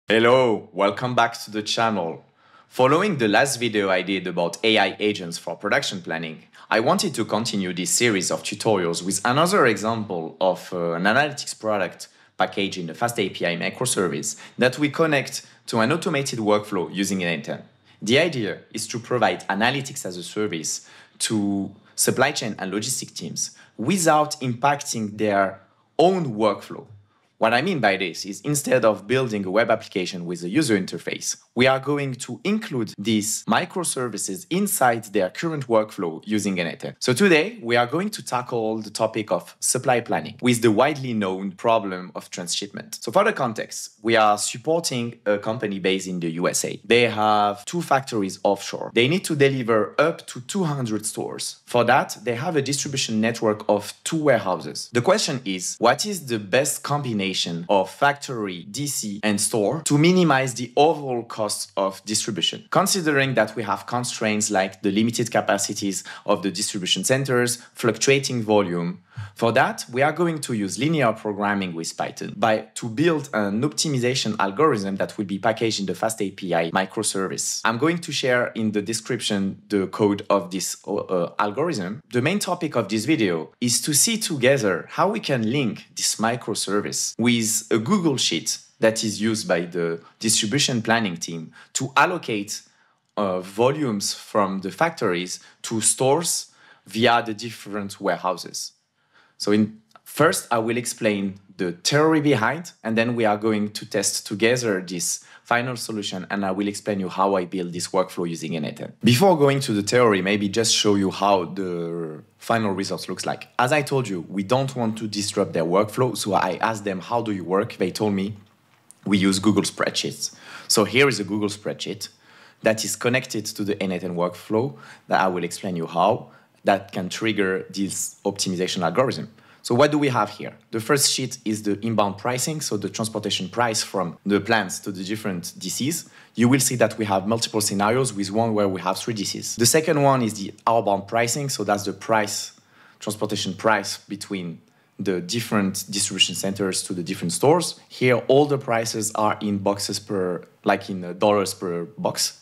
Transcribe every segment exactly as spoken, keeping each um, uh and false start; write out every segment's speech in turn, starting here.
Hello, welcome back to the channel. Following the last video I did about A I agents for production planning, I wanted to continue this series of tutorials with another example of uh, an analytics product packaged in the FastAPI microservice that we connect to an automated workflow using n eight n. The idea is to provide analytics as a service to supply chain and logistic teams without impacting their own workflow. What I mean by this is instead of building a web application with a user interface, we are going to include these microservices inside their current workflow using n eight n. So today, we are going to tackle the topic of supply planning with the widely known problem of transshipment. So for the context, we are supporting a company based in the U S A. They have two factories offshore. They need to deliver up to two hundred stores. For that, they have a distribution network of two warehouses. The question is, what is the best combination of factory, D C, and store to minimize the overall cost of distribution, considering that we have constraints like the limited capacities of the distribution centers, fluctuating volume. For that, we are going to use linear programming with Python by to build an optimization algorithm that will be packaged in the FastAPI microservice. I'm going to share in the description the code of this uh, algorithm. The main topic of this video is to see together how we can link this microservice with a Google Sheet that is used by the distribution planning team to allocate uh, volumes from the factories to stores via the different warehouses. So in, first, I will explain the theory behind, and then we are going to test together this final solution, and I will explain you how I build this workflow using n eight n. Before going to the theory, maybe just show you how the final results looks like. As I told you, we don't want to disrupt their workflow, so I asked them, how do you work? They told me, we use Google Spreadsheets. So here is a Google Spreadsheet that is connected to the n eight n workflow that I will explain you how that can trigger this optimization algorithm. So what do we have here? The first sheet is the inbound pricing, so the transportation price from the plants to the different D Cs. You will see that we have multiple scenarios with one where we have three D Cs. The second one is the outbound pricing, so that's the price, transportation price between the different distribution centers to the different stores. Here, all the prices are in boxes per, like in dollars per box.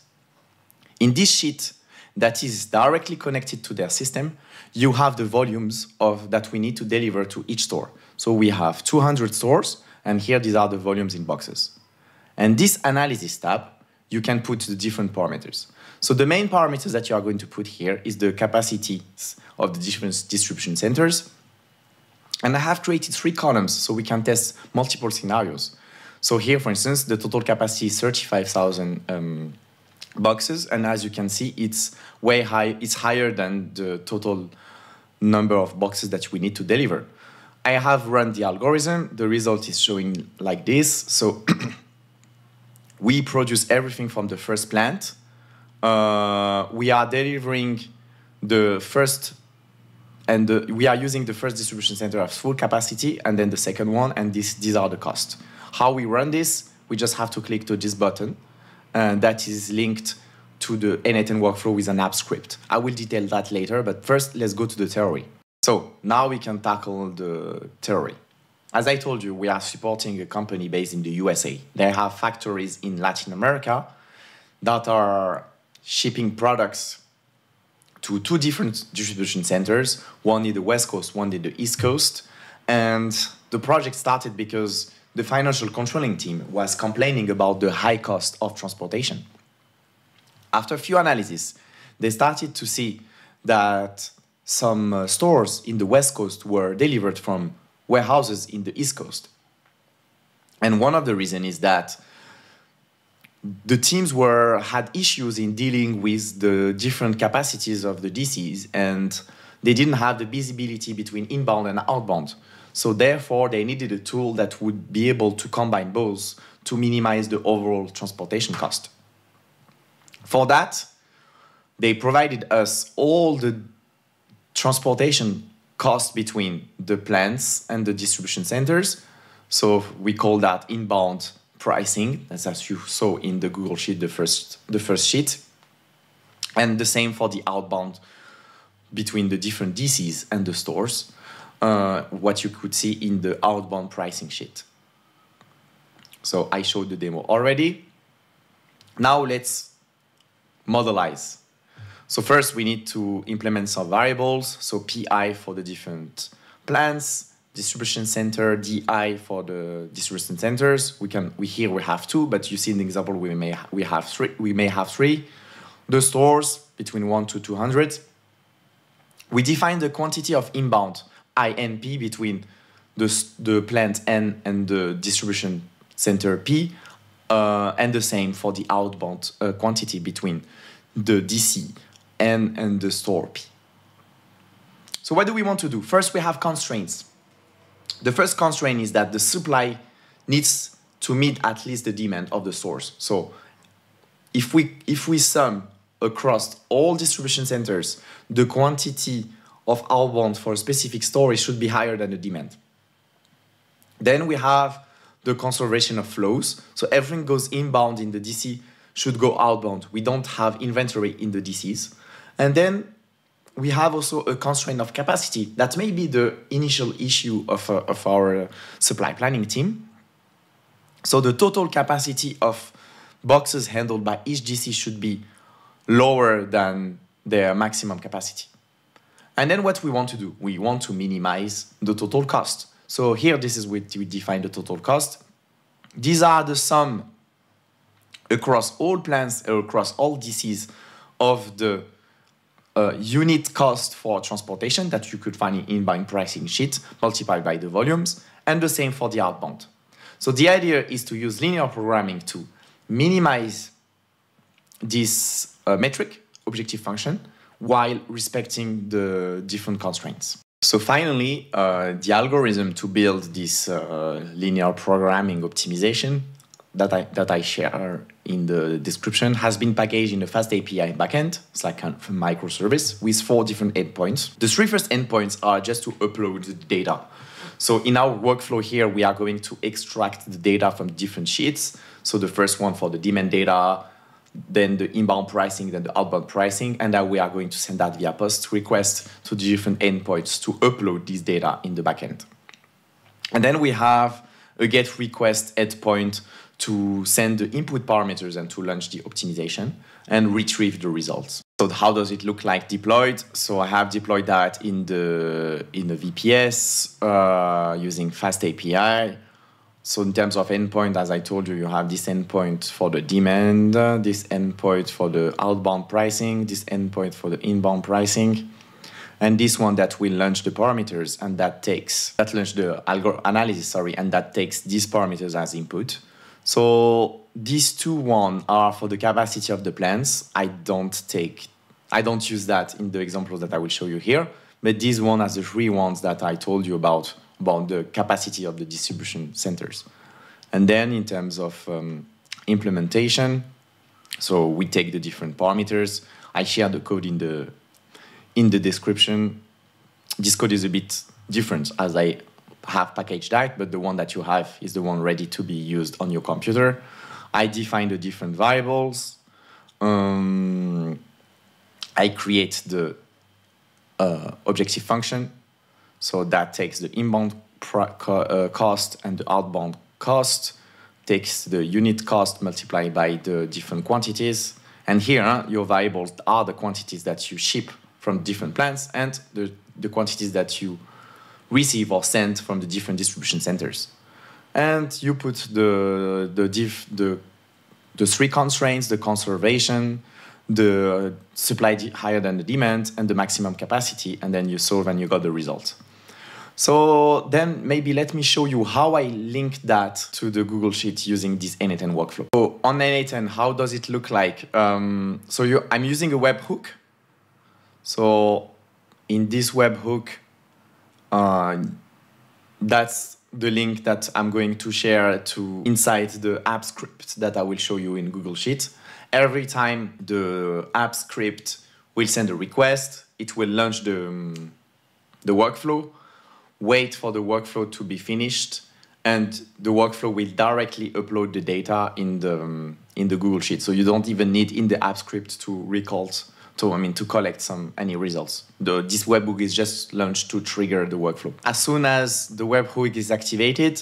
In this sheet, that is directly connected to their system, you have the volumes of that we need to deliver to each store. So we have two hundred stores, and here these are the volumes in boxes. And this analysis tab, you can put the different parameters. So the main parameters that you are going to put here is the capacities of the different distribution centers. And I have created three columns so we can test multiple scenarios. So here, for instance, the total capacity is thirty-five thousand um, boxes, and as you can see, it's way high, it's higher than the total number of boxes that we need to deliver. I have run the algorithm, the result is showing like this. So we produce everything from the first plant. Uh, we are delivering the first, and the, we are using the first distribution center at full capacity, and then the second one, and this, these are the costs. How we run this, we just have to click to this button, and that is linked to the n eight n workflow with an app script. I will detail that later, but first let's go to the theory. So now we can tackle the theory. As I told you, we are supporting a company based in the U S A. They have factories in Latin America that are shipping products to two different distribution centers, one in the West Coast, one in the East Coast. And the project started because the financial controlling team was complaining about the high cost of transportation. After a few analyses, they started to see that some uh, stores in the West Coast were delivered from warehouses in the East Coast. And one of the reasons is that the teams were had issues in dealing with the different capacities of the D Cs, and they didn't have the visibility between inbound and outbound. So therefore, they needed a tool that would be able to combine both to minimize the overall transportation cost. For that, they provided us all the transportation costs between the plants and the distribution centers. So we call that inbound pricing, as you saw in the Google Sheet, the first, the first sheet. And the same for the outbound between the different D Cs and the stores. Uh, what you could see in the outbound pricing sheet. So I showed the demo already. Now let's modelize. So first we need to implement some variables. So P I for the different plants, distribution center, D I for the distribution centers. We can we here we have two, but you see in the example we may we have three. We may have three. The stores between one to two hundred. We define the quantity of inbound I N P between the the plant N and the distribution center P, uh, and the same for the outbound uh, quantity between the D C N and the store P. So what do we want to do? First, we have constraints. The first constraint is that the supply needs to meet at least the demand of the source. So if we, if we sum across all distribution centers, the quantity of outbound for a specific store should be higher than the demand. Then we have the conservation of flows. So everything goes inbound in the D C should go outbound. We don't have inventory in the D Cs. And then we have also a constraint of capacity. That may be the initial issue of, uh, of our uh, supply planning team. So the total capacity of boxes handled by each D C should be lower than their maximum capacity. And then what we want to do, we want to minimize the total cost. So here, this is where we define the total cost. These are the sum across all plants, across all D Cs of the uh, unit cost for transportation that you could find in inbound pricing sheet multiplied by the volumes, and the same for the outbound. So the idea is to use linear programming to minimize this uh, metric, objective function, while respecting the different constraints. So finally, uh, the algorithm to build this uh, linear programming optimization that I, that I share in the description has been packaged in the FastAPI backend. It's like a microservice with four different endpoints. The three first endpoints are just to upload the data. So in our workflow here, we are going to extract the data from different sheets. So the first one for the demand data, then the inbound pricing, then the outbound pricing, and then we are going to send that via post request to the different endpoints to upload this data in the backend. And then we have a get request endpoint to send the input parameters and to launch the optimization and retrieve the results. So how does it look like deployed? So I have deployed that in the in the V P S uh, using FastAPI. So in terms of endpoint, as I told you, you have this endpoint for the demand, uh, this endpoint for the outbound pricing, this endpoint for the inbound pricing, and this one that will launch the parameters and that takes, that launch the algorithm analysis, sorry, and that takes these parameters as input. So these two one are for the capacity of the plants. I don't take, I don't use that in the examples that I will show you here, but these one are the three ones that I told you about about the capacity of the distribution centers. And then in terms of um, implementation, so we take the different parameters. I share the code in the, in the description. This code is a bit different as I have packaged that, but the one that you have is the one ready to be used on your computer. I define the different variables. Um, I create the uh, objective function. So that takes the inbound uh, cost and the outbound cost, takes the unit cost multiplied by the different quantities. And here, huh, your variables are the quantities that you ship from different plants and the, the quantities that you receive or send from the different distribution centers. And you put the, the, diff, the, the three constraints, the conservation, the supply higher than the demand, and the maximum capacity, and then you solve and you got the result. So then maybe let me show you how I link that to the Google Sheet using this n eight n workflow. So on n eight n, how does it look like? Um, so you, I'm using a webhook. So in this webhook, uh, that's the link that I'm going to share to inside the app script that I will show you in Google Sheet. Every time the app script will send a request, it will launch the, um, the workflow, wait for the workflow to be finished, and the workflow will directly upload the data in the, um, in the Google Sheet. So you don't even need in the app script to recall, to, I mean, to collect some, any results. The, this webhook is just launched to trigger the workflow. As soon as the webhook is activated,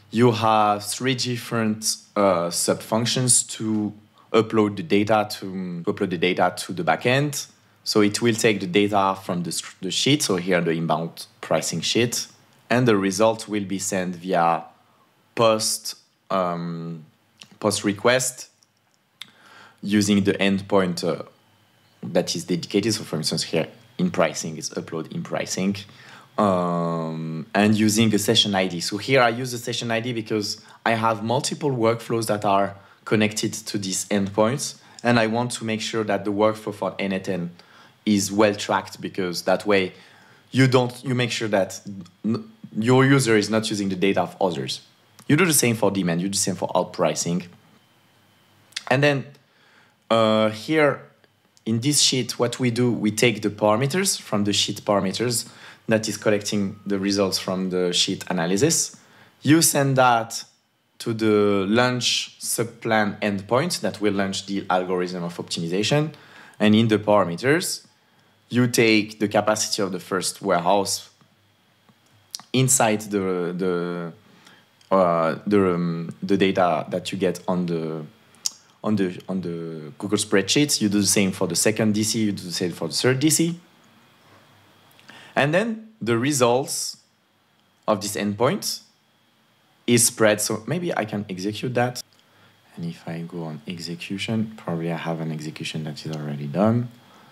you have three different uh, sub-functions to upload the data to, to upload the data to the backend. So it will take the data from the, the sheet, so here the inbound pricing sheet, and the result will be sent via post, um, post request using the endpoint uh, that is dedicated. So for instance, here in pricing is upload in pricing, um, and using a session I D. So here I use the session I D because I have multiple workflows that are connected to these endpoints, and I want to make sure that the workflow for n eight n is well tracked, because that way you don't you make sure that your user is not using the data of others. You do the same for demand, you do the same for out pricing. And then uh, here in this sheet, what we do, we take the parameters from the sheet parameters that is collecting the results from the sheet analysis. You send that to the launch subplan endpoint that will launch the algorithm of optimization. And in the parameters, you take the capacity of the first warehouse inside the the uh, the um, the data that you get on the on the on the Google spreadsheets. You do the same for the second D C. You do the same for the third D C. And then the results of this endpoint is spread. So maybe I can execute that. And if I go on execution, probably I have an execution that is already done.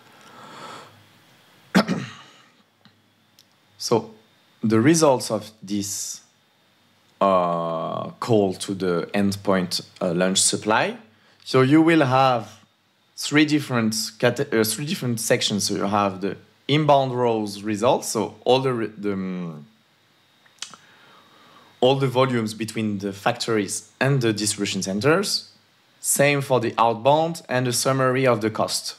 So the results of this uh, call to the endpoint uh, launch supply. So you will have three different uh, three different sections. So you have the inbound rows results. So all the the um, all the volumes between the factories and the distribution centers. Same for the outbound, and a summary of the cost.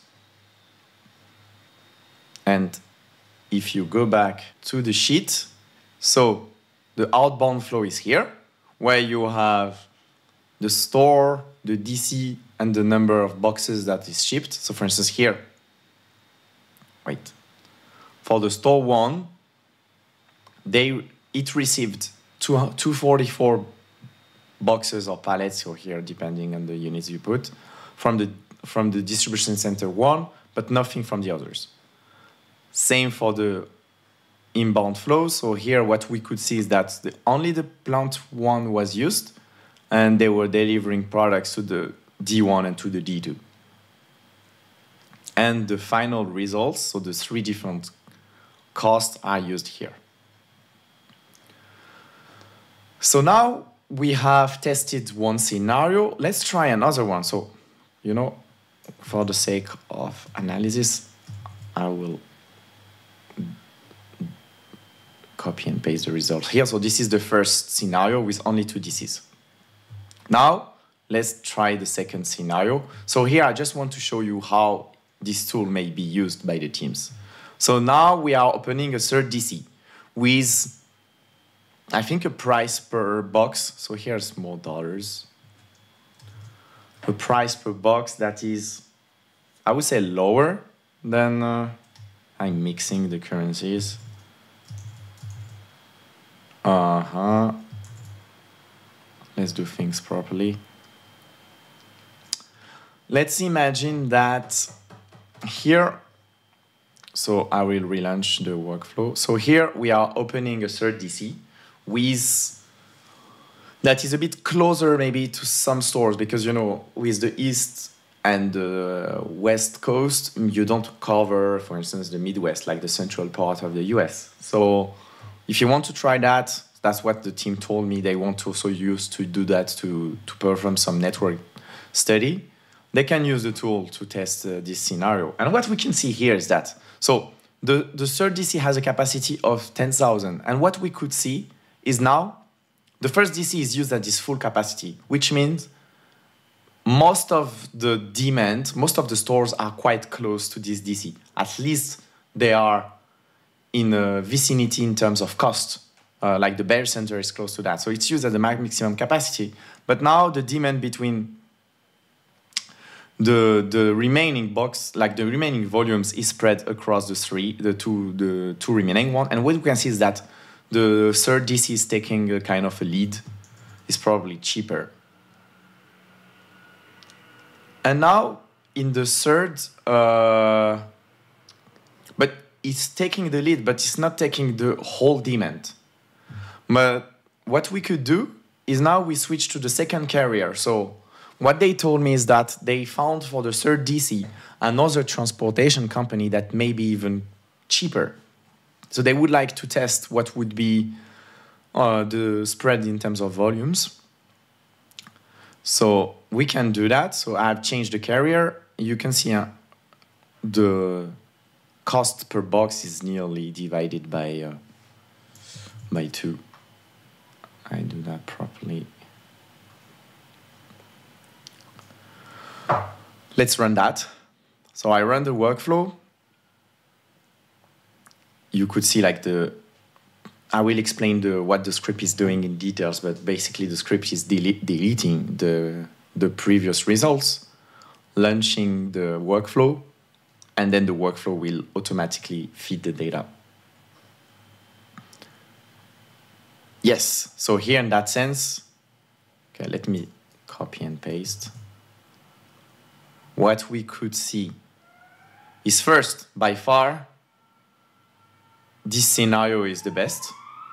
And if you go back to the sheet, so the outbound flow is here, where you have the store, the D C, and the number of boxes that is shipped. So for instance here, wait, for the store one, they it received two hundred forty-four boxes or pallets, or here depending on the units you put, from the from the distribution center one, but nothing from the others. Same for the inbound flow. So here what we could see is that the, only the plant one was used, and they were delivering products to the D one and to the D two. And the final results, so the three different costs, are used here. So now we have tested one scenario. Let's try another one. So, you know, for the sake of analysis, I will copy and paste the result here. So this is the first scenario with only two D Cs. Now, let's try the second scenario. So here I just want to show you how this tool may be used by the teams. So now we are opening a third D C with, I think, a price per box. So here's more dollars. A price per box that is, I would say, lower than, uh, I'm mixing the currencies. Uh-huh. Let's do things properly. Let's imagine that here, so I will relaunch the workflow. So here we are opening a third D C with, that is a bit closer maybe to some stores, because, you know, with the East and the West Coast, you don't cover, for instance, the Midwest, like the central part of the U S. So if you want to try that, that's what the team told me. They want to also use to do that, to, to perform some network study. They can use the tool to test uh, this scenario. And what we can see here is that, so the, the third D C has a capacity of ten thousand. And what we could see is now the first D C is used at this full capacity, which means most of the demand, most of the stores are quite close to this D C. At least they are in a vicinity in terms of cost. Uh, like the Bear Center is close to that. So it's used at the maximum capacity. But now the demand between the the remaining box, like the remaining volumes, is spread across the three, the two, the two remaining one. And what we can see is that the third D C is taking a kind of a lead. is probably cheaper. And now in the third, uh, but it's taking the lead, but it's not taking the whole demand. But what we could do is now we switch to the second carrier. So what they told me is that they found for the third D C another transportation company that may be even cheaper. So they would like to test what would be uh, the spread in terms of volumes. So we can do that. So I've changed the carrier. You can see uh, the cost per box is nearly divided by, uh, by two. I do that properly. Let's run that. So I run the workflow. You could see like the, I will explain the what the script is doing in details, but basically the script is delete, deleting the, the previous results, launching the workflow, and then the workflow will automatically feed the data. Yes, so here in that sense, okay, let me copy and paste. What we could see is first, by far, this scenario is the best.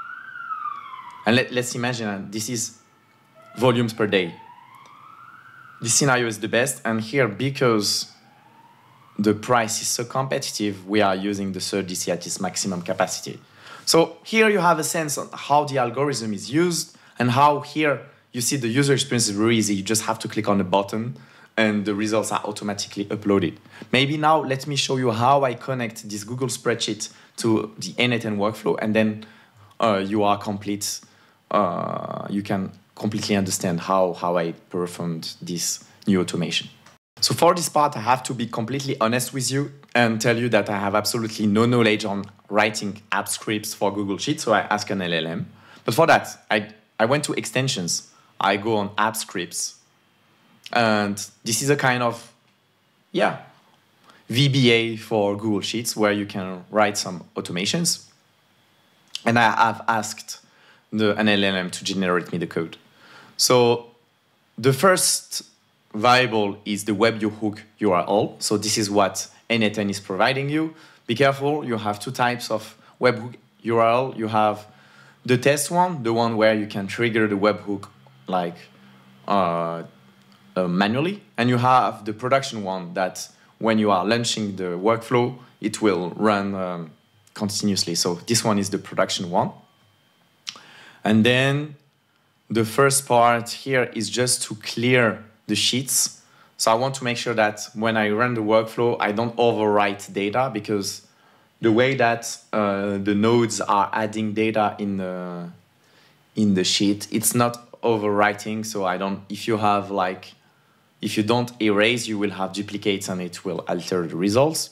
And let, let's imagine uh, this is volumes per day. This scenario is the best, and here, because the price is so competitive, we are using the third D C at its maximum capacity. So here you have a sense of how the algorithm is used, and how here you see the user experience is very easy. You just have to click on the button, and the results are automatically uploaded. Maybe now let me show you how I connect this Google spreadsheet to the n eight n workflow, and then uh, you are complete. Uh, you can completely understand how, how I performed this new automation. So for this part, I have to be completely honest with you and tell you that I have absolutely no knowledge on writing app scripts for Google Sheets, so I ask an L L M. But for that, I, I went to extensions. I go on app scripts. And this is a kind of, yeah, V B A for Google Sheets where you can write some automations. And I have asked the, an L L M to generate me the code. So the first variable is the webhook U R L. So this is what n eight n is providing you. Be careful, you have two types of webhook U R L. You have the test one, the one where you can trigger the webhook like uh, uh, manually. And you have the production one that when you are launching the workflow, it will run um, continuously. So this one is the production one. And then the first part here is just to clear the sheets. So I want to make sure that when I run the workflow, I don't overwrite data, because the way that uh, the nodes are adding data in the, in the sheet, it's not overwriting. So I don't, if you have like, if you don't erase, you will have duplicates and it will alter the results.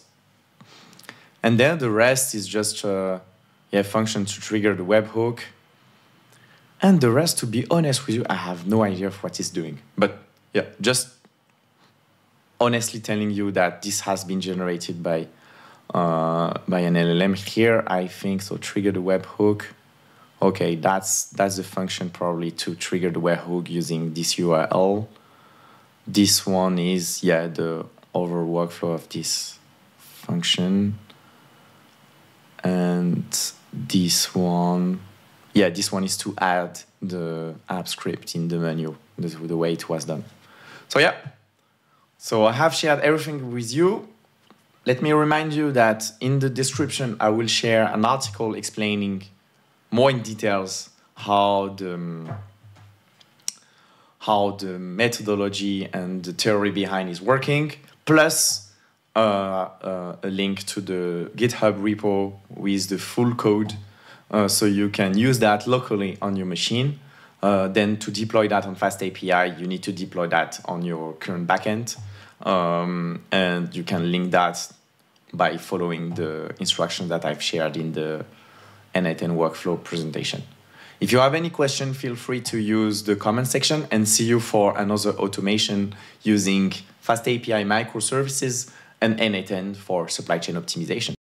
And then the rest is just a yeah, function to trigger the webhook. And the rest, to be honest with you, I have no idea of what it's doing. But yeah, just honestly telling you that this has been generated by, uh, by an L L M here, I think. So trigger the webhook. Okay, that's, that's the function probably to trigger the webhook using this U R L. This one is, yeah, the overall workflow of this function. And this one, yeah, this one is to add the app script in the menu, the, the way it was done. So yeah, so I have shared everything with you. Let me remind you that in the description, I will share an article explaining more in details how the, how the methodology and the theory behind is working, plus uh, uh, a link to the GitHub repo with the full code. Uh, so you can use that locally on your machine. Uh, then to deploy that on FastAPI, you need to deploy that on your current backend. Um, and you can link that by following the instructions that I've shared in the n eight n workflow presentation. If you have any question, feel free to use the comment section, and see you for another automation using FastAPI microservices and n eight n for supply chain optimization.